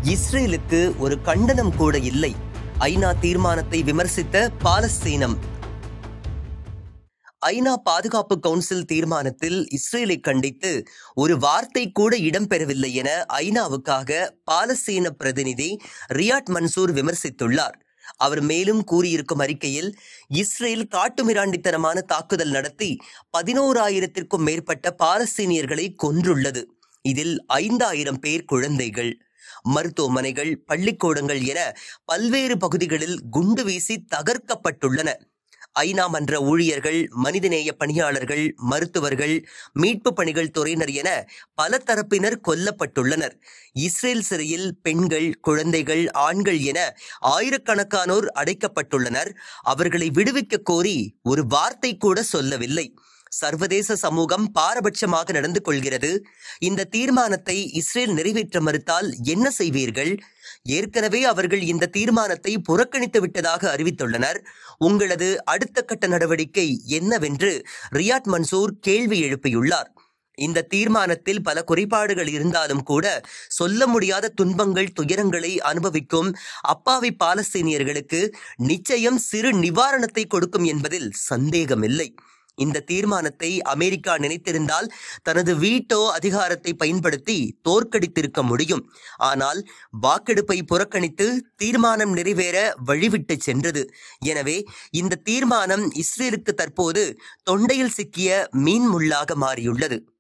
இஸ்ரேலுக்கு ஒரு கண்டனம் கூட இல்லை. ஐநா தீர்மானத்தை விமர்சித்த பாலஸ்தீனம். ஐநா பாதுகாப்பு கவுன்சில் தீர்மானத்தில் இஸ்ரேலை கண்டித்து ஒரு வார்த்தை கூட இடம்பெறவில்லை என ஐநாவுக்காக பாலஸ்தீன பிரதிநிதி ரியாட் மன்சூர் விமர்சித்துள்ளார். அவர் மேலும் கூறியிருக்கும் அறிக்கையில், இஸ்ரேல் காட்டுமிராண்டித்தனமான தாக்குதல் நடத்தி 11,000க்கும் மேற்பட்ட பாலஸ்தீனியர்களை கொன்றுள்ளது. இதில் 5,000 பேர் குழந்தைகள். மருத்துவமனைகள், பள்ளிக்கூடங்கள் என பல்வேறு பகுதிகளில் குண்டு வீசி தகர்க்கப்பட்டுள்ளன. ஐநா மன்ற ஊழியர்கள், மனிதநேய பணியாளர்கள், மருத்துவர்கள், மீட்பு பணிகள் துறையினர் என பல தரப்பினர் கொல்லப்பட்டுள்ளனர். இஸ்ரேல் சிறையில் பெண்கள், குழந்தைகள், ஆண்கள் என ஆயிரக்கணக்கானோர் அடைக்கப்பட்டுள்ளனர். அவர்களை விடுவிக்க கோரி ஒரு வார்த்தை கூட சொல்லவில்லை. சர்வதேச சமூகம் பாரபட்சமாக நடந்து கொள்கிறது. இந்த தீர்மானத்தை இஸ்ரேல் நிறைவேற்ற மறுத்தால் என்ன செய்வீர்கள்? ஏற்கனவே அவர்கள் இந்த தீர்மானத்தை புறக்கணித்து விட்டதாக அறிவித்துள்ளனர். உங்களது அடுத்த கட்ட நடவடிக்கை என்னவென்று ரியாட் மன்சூர் கேள்வி எழுப்பியுள்ளார். இந்த தீர்மானத்தில் பல குறைபாடுகள் இருந்தாலும் கூட சொல்ல முடியாத துன்பங்கள், துயரங்களை அனுபவிக்கும் அப்பாவி பாலஸ்தீனியர்களுக்கு நிச்சயம் சிறு நிவாரணத்தை கொடுக்கும் என்பதில் சந்தேகமில்லை. இந்த தீர்மானத்தை அமெரிக்கா நினைத்திருந்தால் தனது வீட்டோ அதிகாரத்தை பயன்படுத்தி தோற்கடித்திருக்க முடியும். ஆனால் வாக்கெடுப்பை புறக்கணித்து தீர்மானம் நிறைவேற வழிவிட்டு சென்றது. எனவே இந்த தீர்மானம் இஸ்ரேலுக்கு தற்போது தொண்டையில் சிக்கிய மீன் முள்ளாக மாறியுள்ளது.